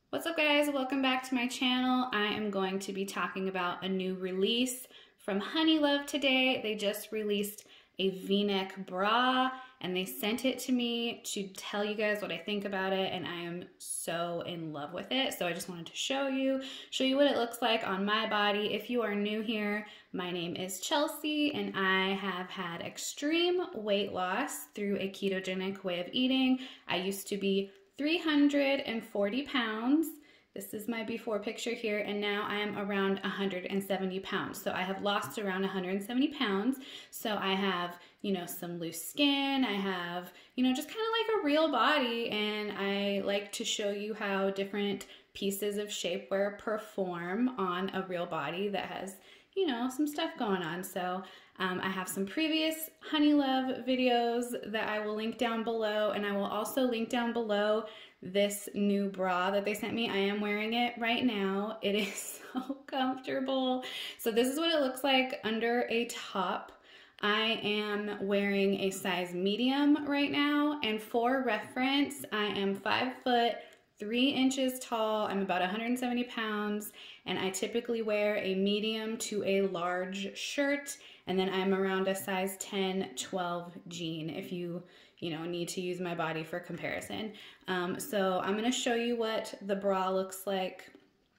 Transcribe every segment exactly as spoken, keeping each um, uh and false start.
What's up, guys? Welcome back to my channel. I am going to be talking about a new release from Honeylove today. They just released a V-neck bra and they sent it to me to tell you guys what I think about it, and I am so in love with it. So I just wanted to show you, show you what it looks like on my body. If you are new here, my name is Chelsea and I have had extreme weight loss through a ketogenic way of eating. I used to be three hundred forty pounds. This is my before picture here, and now I am around one hundred seventy pounds. So I have lost around one hundred seventy pounds. So I have, you know, some loose skin. I have, you know, just kind of like a real body, and I like to show you how different pieces of shapewear perform on a real body that has, you know, some stuff going on. So um, I have some previous Honeylove videos that I will link down below, and I will also link down below this new bra that they sent me. I am wearing it right now. It is so comfortable. So this is what it looks like under a top. I am wearing a size medium right now, and for reference, I am five foot three inches tall. I'm about one hundred seventy pounds, and I typically wear a medium to a large shirt, and then I'm around a size ten, twelve jean if you, you know, need to use my body for comparison. Um, so I'm gonna show you what the bra looks like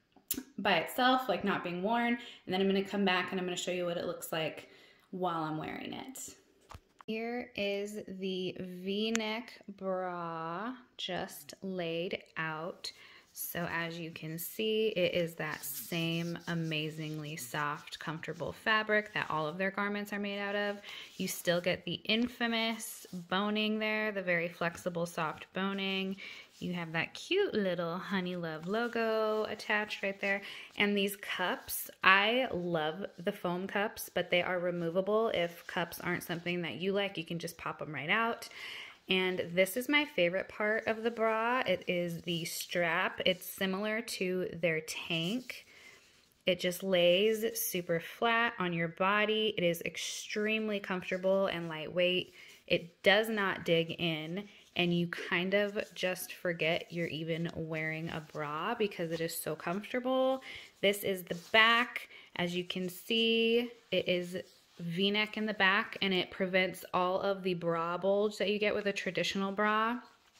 by itself, like not being worn, and then I'm gonna come back and I'm gonna show you what it looks like while I'm wearing it. Here is the V-neck bra just laid out. So as you can see, it is that same amazingly soft, comfortable fabric that all of their garments are made out of. You still get the infamous boning there, the very flexible, soft boning. You have that cute little Honeylove logo attached right there. And these cups, I love the foam cups, but they are removable. If cups aren't something that you like, you can just pop them right out. And this is my favorite part of the bra. It is the strap. It's similar to their tank. It just lays super flat on your body. It is extremely comfortable and lightweight. It does not dig in, and you kind of just forget you're even wearing a bra because it is so comfortable. This is the back. As you can see, it is V-neck in the back, and it prevents all of the bra bulge that you get with a traditional bra.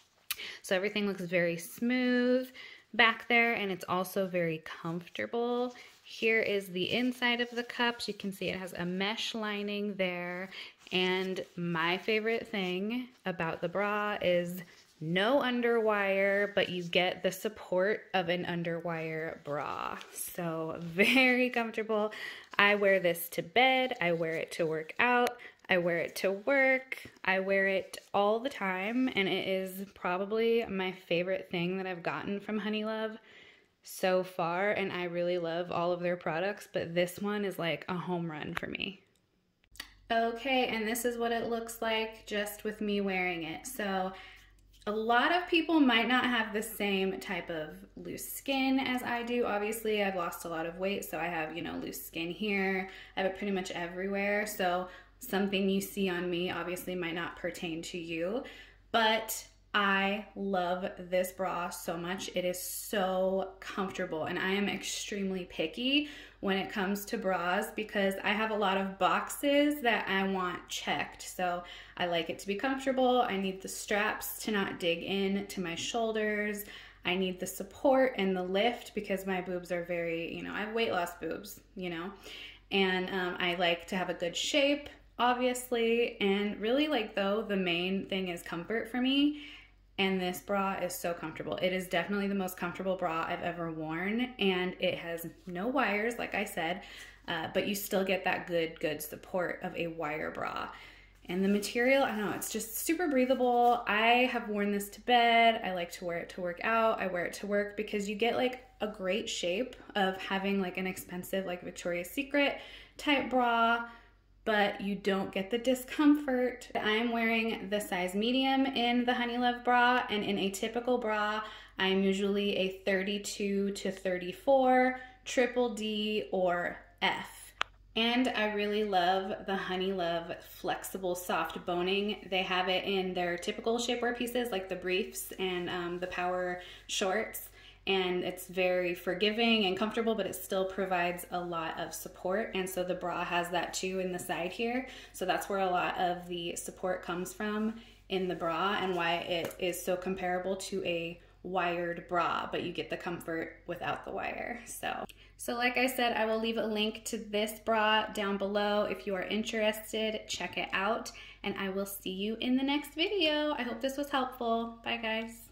So everything looks very smooth back there, and it's also very comfortable. Here is the inside of the cups. You can see it has a mesh lining there, and my favorite thing about the bra is no underwire, but you get the support of an underwire bra. So very comfortable. I wear this to bed. I wear it to work out. I wear it to work. I wear it all the time, and it is probably my favorite thing that I've gotten from Honeylove so far, and I really love all of their products, but this one is like a home run for me. Okay, and this is what it looks like just with me wearing it. So a lot of people might not have the same type of loose skin as I do. Obviously, I've lost a lot of weight, so I have, you know, loose skin here. I have it pretty much everywhere. So something you see on me obviously might not pertain to you, but I love this bra so much. It is so comfortable, and I am extremely picky when it comes to bras because I have a lot of boxes that I want checked. So I like it to be comfortable. I need the straps to not dig in to my shoulders. I need the support and the lift because my boobs are very, you know, I have weight loss boobs, you know, and um, I like to have a good shape, obviously, and really, like, though, the main thing is comfort for me. And this bra is so comfortable. It is definitely the most comfortable bra I've ever worn, and it has no wires, like I said, uh, but you still get that good, good support of a wire bra. And the material, I don't know, it's just super breathable. I have worn this to bed. I like to wear it to work out. I wear it to work because you get like a great shape of having like an expensive like Victoria's Secret type bra, but you don't get the discomfort. I'm wearing the size medium in the Honeylove bra, and in a typical bra, I'm usually a thirty-two to thirty-four, triple D, or F. And I really love the Honeylove flexible soft boning. They have it in their typical shapewear pieces like the briefs and um, the power shorts. and it's very forgiving and comfortable, but it still provides a lot of support. And so the bra has that too in the side here. So that's where a lot of the support comes from in the bra, and why it is so comparable to a wired bra, but you get the comfort without the wire. So, so like I said, I will leave a link to this bra down below. If you are interested, check it out, and I will see you in the next video. I hope this was helpful. Bye guys.